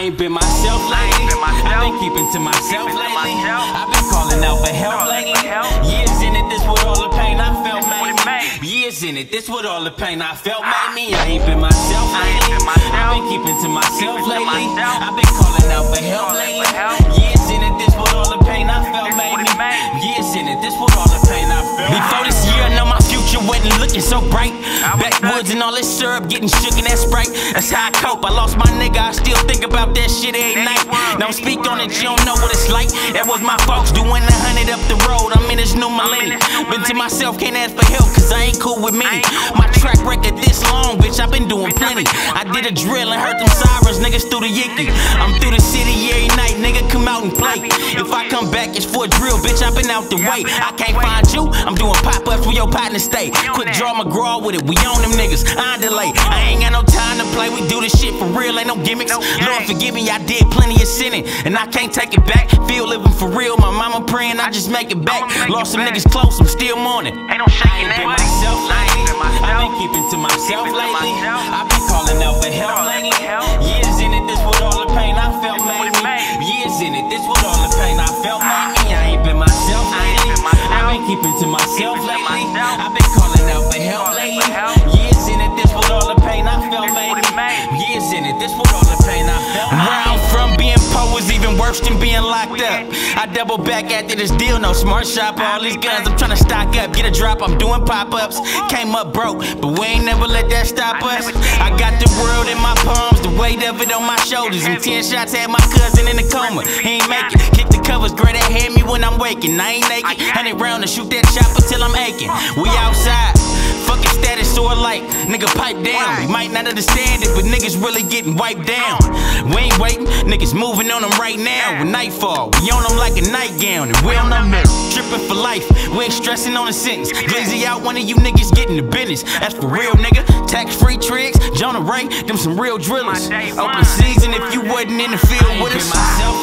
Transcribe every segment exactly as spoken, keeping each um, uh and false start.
ain't been myself lately. I've been keeping to myself lately. I've been calling out for help lately. Years in it, this what all the pain I felt made me. Years in it, this what all the pain I felt made me. I ain't been myself lately. I've been keeping to myself lately. I've been calling out for help lately. Years in it, this what all the pain I felt made me. Years in it, this what all the pain I felt. Before this year, I know my future wasn't looking so bright. Backwoods and all this syrup getting shook in that Sprite. That's how I cope. I lost my nigga, I still think about that shit every night. Don't speak on it, you don't know what it's like. That was my folks doing a hundred up the road. I'm in this new millennium. Been to myself, can't ask for help, cause I ain't cool with many. My track record this long, bitch, I've been doing plenty. I did a drill and heard them sirens, niggas through the yicky. I'm through the city every night, nigga, come out and play. If I come back, it's for a drill, bitch, I've been out the way. I can't find you, I'm doing pop-ups where your partner stay. Quit draw McGraw with it, we own them niggas, I ain't delay. I ain't got no time to play, we do this shit for real, ain't no gimmicks. Lord forgive me, I did plenty of sinning, and I can't take it back. Feel living for real, my mama praying, I just make it back. Lost some niggas close, I'm still mourning. Ain't no shaking that myself lately. I've been keeping to myself lately. I've been calling out for help lately. Years in it, this what all the pain I felt made me. Years in it, this what all the pain I felt made me. I ain't been myself lately. I've been keeping to myself lately. I've been calling out for help lately. Years in it, this what all the pain I felt made me. Years in it, this what all the pain I felt. Where I'm from, being poor was even worse than being locked up. I double back after this deal, no smart shop. All these guns, I'm trying to stock up, get a drop, I'm doing pop-ups. Came up broke, but we ain't never let that stop us. I got the world in my palms, the weight of it on my shoulders. And ten shots had my cousin in a coma, he ain't make it. Kick the covers, girl, that had me when I'm waking. I ain't naked, hundred round to shoot that chopper till I'm aching. We outside, fucking status or like, nigga pipe down. We might not understand it, but niggas really getting wiped down. We ain't waiting, niggas moving on them right now. With nightfall, we on them like a nightgown, and we on them tripping for life. We ain't stressing on a sentence. Glizzy out, one of you niggas getting the business. That's for real, nigga. Tax-free tricks, Jonah Ray, them some real drillers. Open season if you wasn't in the field with us.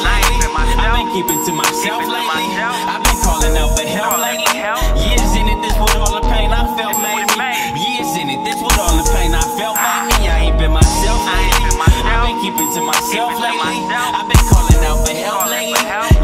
I've been keeping to myself lately. I've been calling out for help lately. Years in it, this what all the pain I felt made me. Years in it, this what all the pain I felt made me. I ain't been myself lately. I've been keeping to myself lately. I've been calling out for help lately.